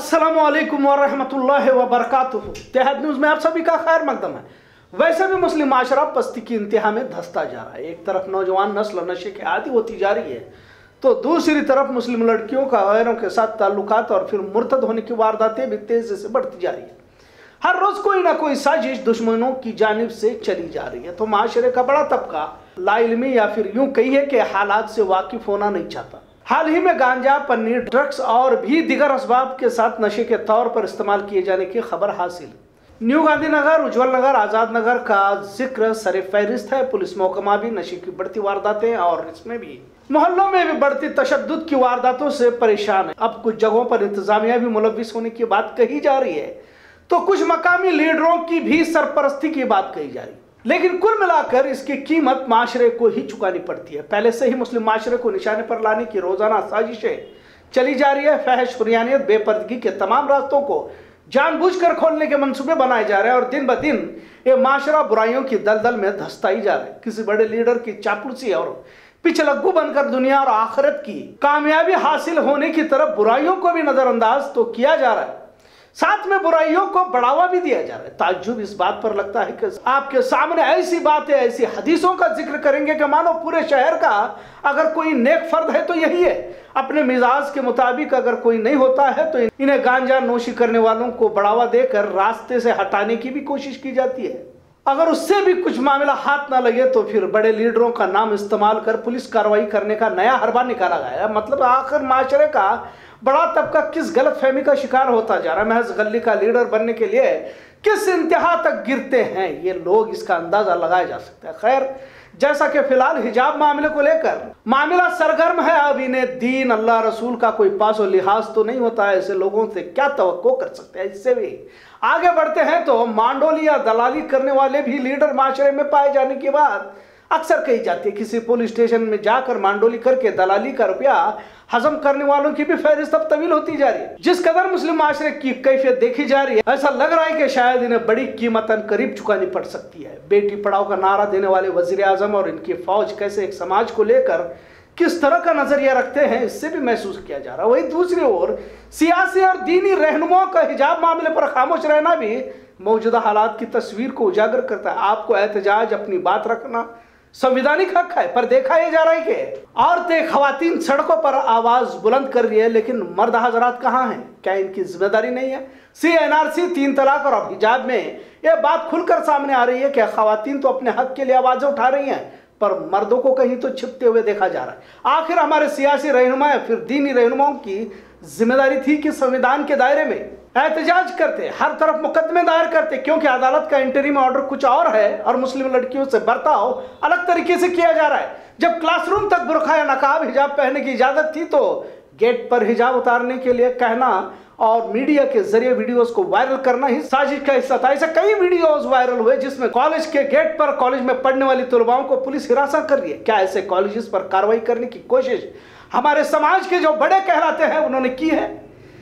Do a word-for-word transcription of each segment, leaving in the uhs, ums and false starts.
अस्सलामुअलैकुम वरहमतुल्लाहि वबरकातुहू। तिहाद न्यूज़ में आप सभी का खैर मकदम है। वैसे भी मुस्लिम माशरा पस्ती की इंतहा में धंसता जा रहा है। एक तरफ नौजवान नस्ल नशे के आदी होती जा रही है, तो दूसरी तरफ मुस्लिम लड़कियों का गैरों के साथ ताल्लुकात और फिर मुर्तद होने की वारदातें भी तेजी से बढ़ती जा रही है। हर रोज कोई ना कोई साजिश दुश्मनों की जानिब से चली जा रही है, तो माशरे का बड़ा तबका लाइल्मी या फिर यूं कहिए कि हालात से वाकिफ होना नहीं चाहता। हाल ही में गांजा, पन्नी, ड्रग्स और भी दीगर असबाब के साथ नशे के तौर पर इस्तेमाल किए जाने की खबर हासिल। न्यू गांधीनगर, उज्जवल नगर, आजाद नगर का जिक्र सरे फहरिस्त है। पुलिस महकमा भी नशे की बढ़ती वारदातें और इसमें भी मोहल्लों में भी बढ़ती तशद्दुद की वारदातों से परेशान है। अब कुछ जगहों पर इंतजामिया भी मुलविस होने की बात कही जा रही है, तो कुछ मकामी लीडरों की भी सरपरस्ती की बात कही जा रही है। लेकिन कुल मिलाकर इसकी कीमत माशरे को ही चुकानी पड़ती है। पहले से ही मुस्लिम माशरे को निशाने पर लाने की रोजाना साजिशें चली जा रही है। फहश, हुरियानियत, बेपर्दगी के तमाम रास्तों को जानबूझकर खोलने के मंसूबे बनाए जा रहे हैं और दिन ब दिन ये माशरा बुराइयों की दलदल में धंसता ही जा रहा है। किसी बड़े लीडर की चापलूसी और पिछलग्गू बनकर दुनिया और आखिरत की कामयाबी हासिल होने की तरफ बुराइयों को भी नजरअंदाज तो किया जा रहा है, साथ में बुराइयों को बढ़ावा भी दिया जा रहा है। ताज्जुब इस बात पर लगता है कि आपके सामने ऐसी बातें, ऐसी हदीसों का जिक्र करेंगे कि मानो पूरे शहर का अगर कोई नेक फर्द है तो यही है। अपने मिजाज के मुताबिक अगर कोई नहीं होता है तो इन्हें गांजा नोशी करने वालों को बढ़ावा देकर रास्ते से हटाने की भी कोशिश की जाती है। अगर उससे भी कुछ मामला हाथ ना लगे तो फिर बड़े लीडरों का नाम इस्तेमाल कर पुलिस कार्रवाई करने का नया हरबा निकाला गया। मतलब आखिर माशरे का बड़ा तबका किस गलत फहमी का शिकार होता जा रहा है। महज गली का लीडर बनने के लिए किस इंतहा तक गिरते हैं ये लोग, इसका अंदाजा लगाया जा सकता है। खैर, जैसा कि फिलहाल हिजाब मामले को लेकर मामला सरगर्म है, अब इन्हें दीन, अल्लाह, रसूल का कोई पास और लिहाज तो नहीं होता है। ऐसे लोगों से क्या तवक्को कर सकते हैं। इससे भी आगे बढ़ते हैं तो मांडोली या दलाली करने वाले भी लीडर माशरे में पाए जाने की बात अक्सर कही जाती है। किसी पुलिस स्टेशन में जाकर मांडोली करके दलाली का रुपया हजम करने वालों की भी फहरिस्त अब तवील होती जा रही है। जिस कदर मुस्लिम माशरे की कैफियत देखी जा रही है, ऐसा लग रहा है कि शायद इन्हें बड़ी कीमतन करीब चुकानी पड़ सकती है। बेटी पढ़ाओ का नारा देने वाले वजीर आजम और इनकी फौज कैसे एक समाज को लेकर किस तरह का नजरिया रखते हैं, इससे भी महसूस किया जा रहा है। वही दूसरी ओर सियासी और दीनी रहनुमाओं का हिजाब मामले पर खामोश रहना भी मौजूदा हालात की तस्वीर को उजागर करता है। आपको एहतजाज, अपनी बात रखना संविधानिक हक है, पर देखा यह जा रहा है कि औरतें, खवातीन सड़कों पर आवाज बुलंद कर रही है, लेकिन मर्द हजरात कहाँ हैं? क्या इनकी जिम्मेदारी नहीं है? सी एन आर सी, तीन तलाक और हिजाब में यह बात खुलकर सामने आ रही है कि खवातीन तो अपने हक के लिए आवाजें उठा रही हैं, पर मर्दों को कहीं तो छिपते हुए देखा जा रहा है। आखिर हमारे सियासी रहनुमा या फिर दीनी रहनुमाओं की जिम्मेदारी थी कि संविधान के दायरे में एहतजाज करते, हर तरफ मुकदमे दायर करते, क्योंकि अदालत का इंटरिम ऑर्डर कुछ और है और मुस्लिम लड़कियों से बर्ताव अलग तरीके से किया जा रहा है। जब क्लासरूम तक बुर्का या नकाब, हिजाब पहनने की इजाजत थी, तो गेट पर हिजाब उतारने के लिए कहना और मीडिया के जरिए वीडियोस को वायरल करना ही साजिश का हिस्सा था। ऐसे कई वीडियोस वायरल हुए जिसमें कॉलेज के गेट पर कॉलेज में पढ़ने वाली तलबाओं को पुलिस हिरासत कर रही है। क्या ऐसे कॉलेजेस पर कार्रवाई करने की कोशिश हमारे समाज के जो बड़े कहलाते हैं उन्होंने की है?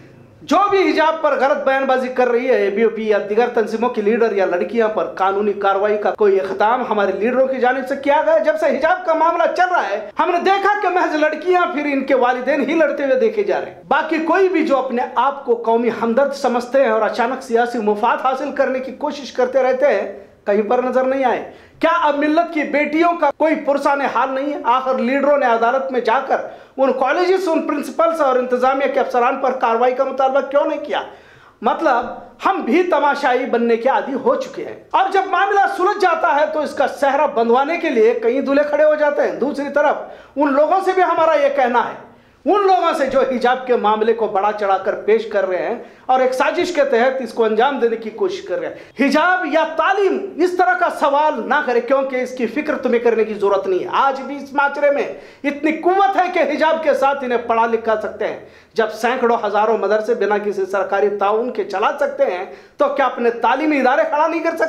जो भी हिजाब पर गलत बयानबाजी कर रही है, ए बी वी पी या दीगर तंजीमों की लीडर या लड़कियां पर कानूनी कार्रवाई का कोई इख्तिताम हमारे लीडरों की जानिब से किया गया? जब से हिजाब का मामला चल रहा है, हमने देखा कि महज लड़कियां फिर इनके वालिदैन ही लड़ते हुए देखे जा रहे हैं। बाकी कोई भी जो अपने आप को कौमी हमदर्द समझते हैं और अचानक सियासी मुफाद हासिल करने की कोशिश करते रहते हैं, कहीं पर नजर नहीं आए। क्या अब मिल्लत की बेटियों का कोई पुरसाने हाल नहीं है? आखिर लीडरों ने अदालत में जाकर उन कॉलेजेस, उन प्रिंसिपल्स और इंतजामिया के अफसरान पर कार्रवाई का मुतालबा क्यों नहीं किया? मतलब हम भी तमाशाई बनने के आदी हो चुके हैं और जब मामला सुलझ जाता है तो इसका सहरा बंधवाने के लिए कई दूल्हे खड़े हो जाते हैं। दूसरी तरफ उन लोगों से भी हमारा यह कहना है, उन लोगों से जो हिजाब के मामले को बड़ा चढ़ाकर पेश कर रहे हैं और एक साजिश के तहत इसको अंजाम देने की कोशिश कर रहे हैं, हिजाब या तालीम, इस तरह का सवाल ना करें, क्योंकि इसकी फिक्र तुम्हें करने की जरूरत नहीं है। आज भी इस माशरे में इतनी कुव्वत है कि हिजाब के साथ इन्हें पढ़ा लिखा सकते हैं। जब सैकड़ों हजारों मदरसे बिना किसी सरकारी ताउन के चला सकते हैं, तो क्या अपने तालीमी इदारे खड़ा नहीं कर सकते?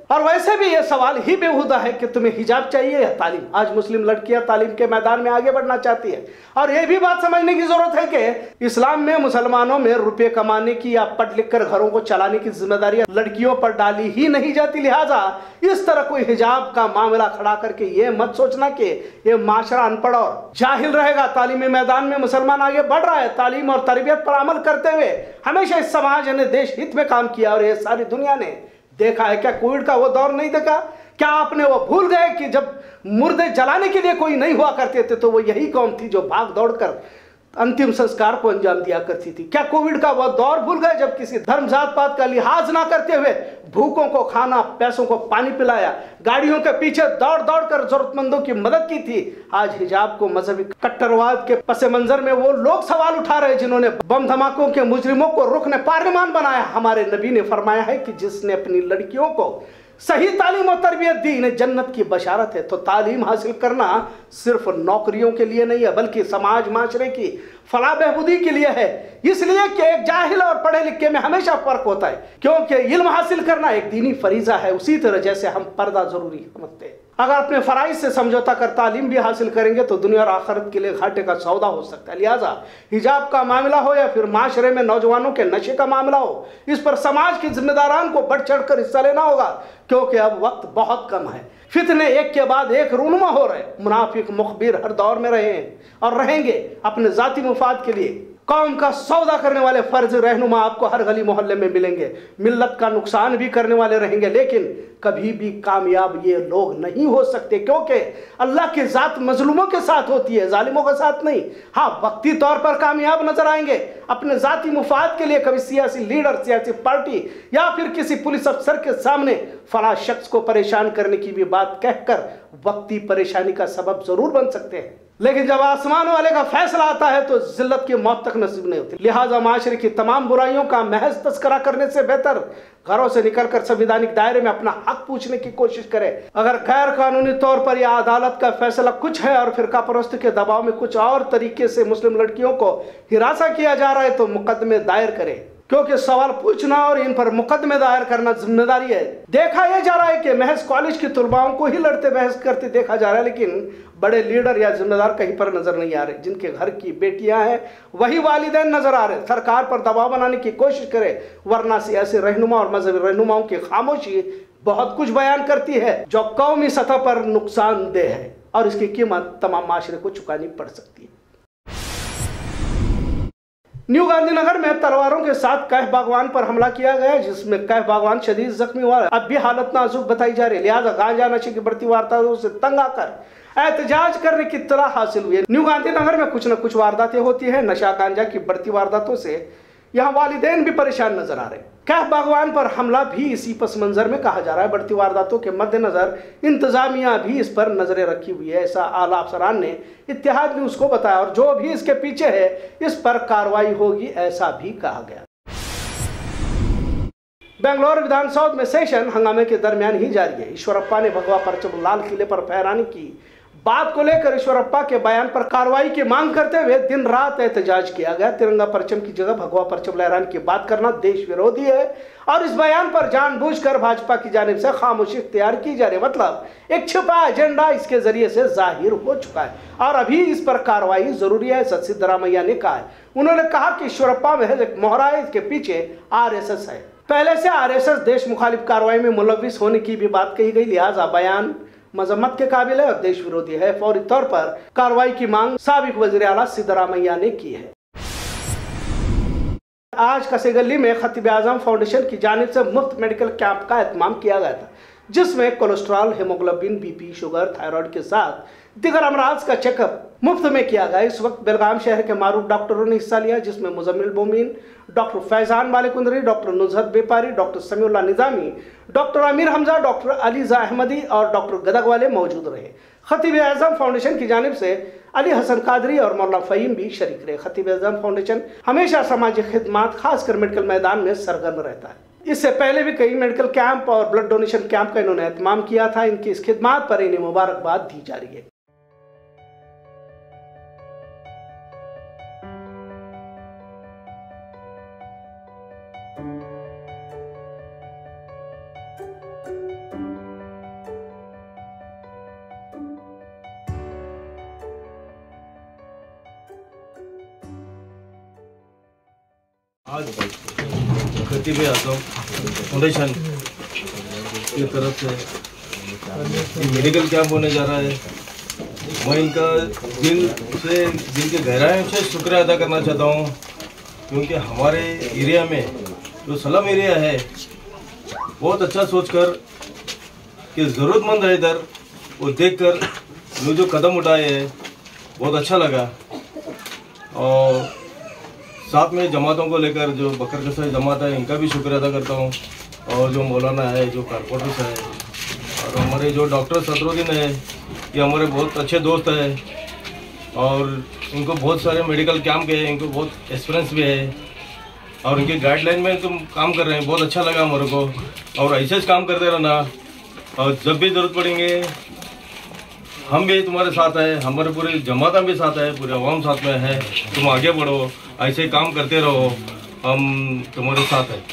और वैसे भी यह सवाल ही बेहुदा है कि तुम्हें हिजाब चाहिए या तालीम। आज मुस्लिम लड़कियां तालीम के मैदान में आगे बढ़ना चाहती है। और यह भी बात समझने की जरूरत है कि इस्लाम में मुसलमानों में रुपये कमाने की या पढ़ लिख कर घरों को चलाने की जिम्मेदारी लड़कियों पर डाली ही नहीं जाती। लिहाजा इस तरह कोई हिजाब का मामला खड़ा करके ये मत सोचना कि ये माशरा अनपढ़ और जाहिल रहेगा। तालीमी मैदान में मुसलमान आगे बढ़ रहा है। तालीम और तरबियत पर अमल करते हुए हमेशा इस समाज ने देश हित में काम किया और ये सारी दुनिया ने देखा है। क्या कोविड का वो दौर नहीं देखा? क्या आपने वो भूल गए कि जब मुर्दे जलाने के लिए कोई नहीं हुआ करते थे तो वो यही कौम थी जो भाग दौड़ कर अंतिम संस्कार को अंजाम दिया करती थी? क्या कोविड का वह दौर भूल गए जब किसी धर्म जात पात का लिहाज ना करते हुए भूखों को खाना, पैसों को पानी पिलाया, गाड़ियों के पीछे दौड़ दौड़ कर जरूरतमंदों की मदद की थी? आज हिजाब को मजहबी कट्टरवाद के पस मंजर में वो लोग सवाल उठा रहे जिन्होंने बम धमाकों के मुजरिमों को रुकने पार्लिमान बनाया। हमारे नबी ने फरमाया है कि जिसने अपनी लड़कियों को सही तालीम और तरबियत दी इन्हें जन्नत की बशारत है। तो तालीम हासिल करना सिर्फ नौकरियों के लिए नहीं है बल्कि समाज माशरे की फलाह बहबूदी के लिए है। इसलिए कि एक जाहिल और पढ़े लिखे में हमेशा फर्क होता है, क्योंकि इल्म हासिल करना एक दीनी फरीजा है, उसी तरह जैसे हम पर्दा जरूरी समझते हैं। अगर अपने फराइज से समझौता कर तालीम भी हासिल करेंगे तो दुनिया और आखिरत के लिए घाटे का सौदा हो सकता है। लिहाजा हिजाब का मामला हो या फिर माशरे में नौजवानों के नशे का मामला हो, इस पर समाज के जिम्मेदारान को बढ़ चढ़ कर हिस्सा लेना होगा, क्योंकि अब वक्त बहुत कम है। फितने एक के बाद एक रूनुमा हो रहे। मुनाफिक मुखबिर हर दौर में रहे हैं और रहेंगे अपने जाती मुफाद के लिए। कौम का सौदा करने वाले फर्ज रहनुमा आपको हर गली मोहल्ले में मिलेंगे। मिल्लत का नुकसान भी करने वाले रहेंगे, लेकिन कभी भी कामयाब ये लोग नहीं हो सकते, क्योंकि अल्लाह की जात मजलूमों के साथ होती है, जालिमों के साथ नहीं। हाँ, वक्ती तौर पर कामयाब नजर आएंगे अपने जाती मुफाद के लिए। कभी सियासी लीडर, सियासी पार्टी या फिर किसी पुलिस अफसर के सामने फला शख्स को परेशान करने की भी बात कहकर वक्ती परेशानी का सबब जरूर बन सकते हैं, लेकिन जब आसमान वाले का फैसला आता है तो जिल्लत की मौत तक नसीब नहीं होती। लिहाजा माशरे की तमाम बुराइयों का महज तस्करा करने से बेहतर घरों से निकलकर संवैधानिक दायरे में अपना हक पूछने की कोशिश करें। अगर गैर कानूनी तौर पर यह अदालत का फैसला कुछ है और फिरका परस्त के दबाव में कुछ और तरीके से मुस्लिम लड़कियों को हिरासा किया जा रहा है तो मुकदमे दायर करें, क्योंकि सवाल पूछना और इन पर मुकदमे दायर करना जिम्मेदारी है। देखा यह जा रहा है कि महज कॉलेज की तुलबाओं को ही लड़ते बहस करते देखा जा रहा है, लेकिन बड़े लीडर या जिम्मेदार कहीं पर नजर नहीं आ रहे। जिनके घर की बेटियां हैं वही वालिदैन नजर आ रहे। सरकार पर दबाव बनाने की कोशिश करे, वरना सियासी रहनुमा और मजहबी रहनुमाओं की खामोशी बहुत कुछ बयान करती है जो कौमी सतह पर नुकसानदेह है और इसकी कीमत तमाम माशरे को चुकानी पड़ सकती है। न्यू गांधीनगर में तलवारों के साथ कैफ बागवान पर हमला किया गया, जिसमें कैफ बागवान शदीद जख्मी हुआ। अब भी हालत नाजुक बताई जा रही है। लिहाजा गांजा नशे की बढ़ती वारदातों से तंग आकर एहतजाज करने की इत्तला हासिल हुई है। न्यू गांधीनगर में कुछ न कुछ वारदातें होती है। नशा गांजा की बढ़ती वारदातों से यहाँ वालिदैन भी परेशान नजर आ रहे हैं। कैफ बागवान पर हमला भी इसी पस मंजर में कहा जा रहा है। बढ़ती वारदातों के मद्देनजर इंतजामिया भी इस पर नजरें रखी हुई है, ऐसा आला अफसरान ने इत्तेहाद न्यूज को बताया, और जो भी इसके पीछे है इस पर कार्रवाई होगी, ऐसा भी कहा गया। बेंगलोर विधानसभा में सेशन हंगामे के दरमियान ही जारी है। ईश्वरप्पा ने भगवा परचम लाल किले पर फहराने की बात को लेकर ईश्वरप्पा के बयान पर कार्रवाई की मांग करते हुए दिन रात एहतजाज किया गया। तिरंगा परचम की जगह भगवा परचम लहराने की बात करना देश विरोधी है और इस बयान पर जानबूझकर भाजपा की जानिब से खामोशी इख्तियार की जा रही है। मतलब एक छिपा एजेंडा इसके जरिए से जाहिर हो चुका है और अभी इस पर कार्रवाई जरूरी है, ऐसा सिद्धरामैया ने कहा है। उन्होंने कहा कि ईश्वरप्पा महज एक मोहरा है, इसके पीछे आरएसएस है। पहले से आरएसएस देश मुखालिफ कार्रवाई में मुलविस होने की भी बात कही गई, लिहाजा बयान मजम्मत के काबिल है और देश विरोधी है। फौरी तौर पर कार्रवाई की मांग साबिक वजीर आला सिद्धरामैया ने की है। आज कसेगली में खतीब आजम फाउंडेशन की जानिब से मुफ्त मेडिकल कैंप का एहतमाम किया गया था, जिसमें cholesterol, haemoglobin, BP, sugar, thyroid के साथ दिगर अमराज का चेकअप मुफ्त में किया गया। इस वक्त बेलगाम शहर के मारूफ डॉक्टरों ने हिस्सा लिया, जिसमें Muzammil Momin, doctor Faizan Malikundari, doctor Nuzhat Bepari, doctor Samiullah Nizami, doctor Amir Hamza, doctor ELISA Ahmadi और डॉक्टर गदग वाले मौजूद रहे। खतीब आजम फाउंडेशन की जानिब से अली हसन कादरी और मौलाना फ़हीम भी शरीक रहे। खतीब आजम फाउंडेशन हमेशा समाजी खिदमात, खासकर मेडिकल मैदान में सरगर्म रहता है। इससे पहले भी कई मेडिकल कैंप और ब्लड डोनेशन कैंप का इन्होंने एहतमाम किया था। इनकी इस खिदमात पर इन्हें मुबारकबाद दी जा रही है। आज खतीब आजम फाउंडेशन की तरफ से मेडिकल कैंप होने जा रहा है। मैं इनका दिल से दिल के गहराइयों से शुक्रिया अदा करना चाहता हूँ, क्योंकि हमारे एरिया में जो सलम एरिया है बहुत अच्छा सोचकर कि ज़रूरतमंद है इधर, वो देखकर वो जो कदम उठाए है बहुत अच्छा लगा। और साथ में जमातों को लेकर जो बकर कसा जमात है इनका भी शुक्र अदा करता हूँ, और जो मौलाना है, जो कारपोरेटर्स है, और हमारे जो डॉक्टर सदरुद्दीन है, ये हमारे बहुत अच्छे दोस्त हैं और इनको बहुत सारे मेडिकल कैंप के इनको बहुत एक्सपीरियंस भी है और इनके गाइडलाइन में तुम काम कर रहे हैं, बहुत अच्छा लगा हमारे को। और ऐसे ही काम करते रहना, और जब भी ज़रूरत पड़ेंगे हम भी तुम्हारे साथ हैं, हमारे पूरी जमाता भी साथ है, पूरे अवाम साथ में है। तुम आगे बढ़ो, ऐसे काम करते रहो, हम तुम्हारे साथ हैं।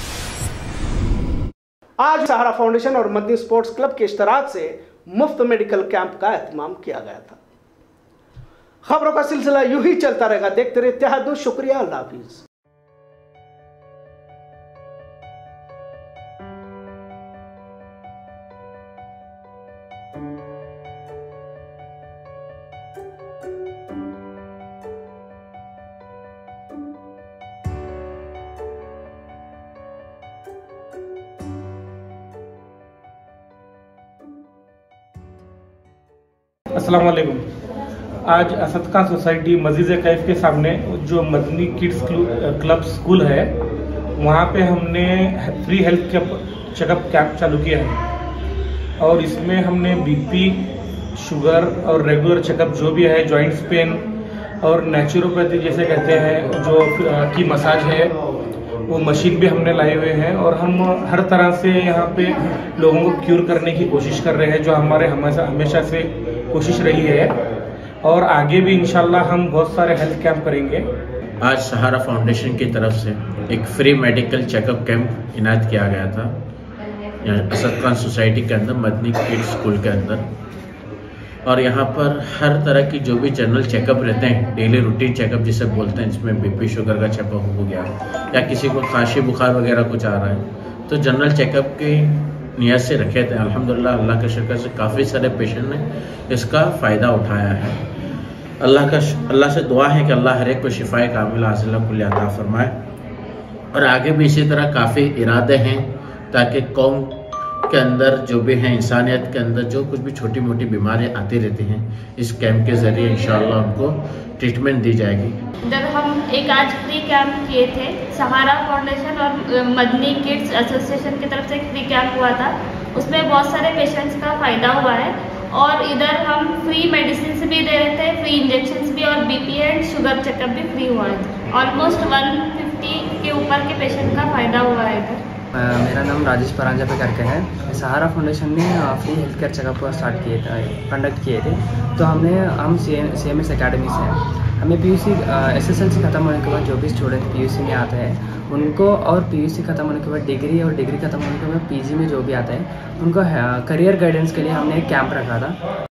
आज सहारा फाउंडेशन और मदनी स्पोर्ट्स क्लब के इश्तराक से मुफ्त मेडिकल कैंप का एहतमाम किया गया था। खबरों का सिलसिला यूं ही चलता रहेगा। देखते रहे इत्तेहाद। शुक्रिया, अल्लाह हाफिज। अस्सलाम वालेकुम। आज असद खान सोसाइटी मस्जिद कैफ के सामने जो मदनी किड्स क्लब स्कूल है वहाँ पे हमने फ्री हेल्थ चेकअप कैंप चालू किया है, और इसमें हमने बीपी, शुगर और रेगुलर चेकअप जो भी है, जॉइंट्स पेन और नेचुरोपैथी जैसे कहते हैं जो की मसाज है वो मशीन भी हमने लाए हुए हैं, और हम हर तरह से यहाँ पे लोगों को क्यूर करने की कोशिश कर रहे हैं, जो हमारे हमेशा हमेशा से कोशिश रही है, और आगे भी इंशाल्लाह हम बहुत सारे हेल्थ कैंप करेंगे। आज सहारा फाउंडेशन की तरफ से एक फ्री मेडिकल चेकअप कैंप इनायत किया गया था यहाँ असद खान सोसाइटी के अंदर मदनी किड्स स्कूल के अंदर, और यहाँ पर हर तरह की जो भी जनरल चेकअप रहते हैं, डेली रूटीन चेकअप जिसे बोलते हैं, जिसमें बीपी शुगर का चेकअप हो गया या किसी को खांसी बुखार वगैरह कुछ आ रहा है तो जनरल चेकअप की नियत से रखे थे। अल्हम्दुलिल्लाह अल्लाह के शुक्र से काफ़ी सारे पेशेंट ने इसका फ़ायदा उठाया है। अल्लाह का अल्लाह से दुआ है कि अल्लाह हर एक को शिफाए कामिला हासिल कुल अता फरमाए, और आगे भी इसी तरह काफ़ी इरादे हैं ताकि कौम के अंदर जो भी हैं, इंसानियत के अंदर जो कुछ भी छोटी मोटी बीमारियां आती रहती हैं, इस कैंप के ज़रिए इंशाअल्लाह उनको ट्रीटमेंट दी जाएगी। इधर हम एक आज फ्री कैंप किए थे, सहारा फाउंडेशन और मदनी किड्स एसोसिएशन की तरफ से एक फ्री कैंप हुआ था। उसमें बहुत सारे पेशेंट्स का फ़ायदा हुआ है, और इधर हम फ्री मेडिसिन भी दे रहे थे, फ्री इंजेक्शंस भी, और बीपी एंड शुगर चेकअप भी फ्री हुआ है। ऑलमोस्ट एक सौ पचास के ऊपर के पेशेंट का फ़ायदा हुआ है इधर। मेरा नाम राजेश परांजा पे करके है। सहारा फाउंडेशन ने free health care checkup start किए थे, कंडक्ट किए थे। तो हमने हम सी एम एस अकेडमी से हैं। हमें पीयूसी एसएसएलसी ख़त्म होने के बाद जो भी स्टूडेंट पीयूसी में आते हैं उनको, और पीयूसी ख़त्म होने के बाद डिग्री, और डिग्री ख़त्म होने के बाद पीजी में जो भी आता है उनको करियर गाइडेंस के लिए हमने एक कैंप रखा था।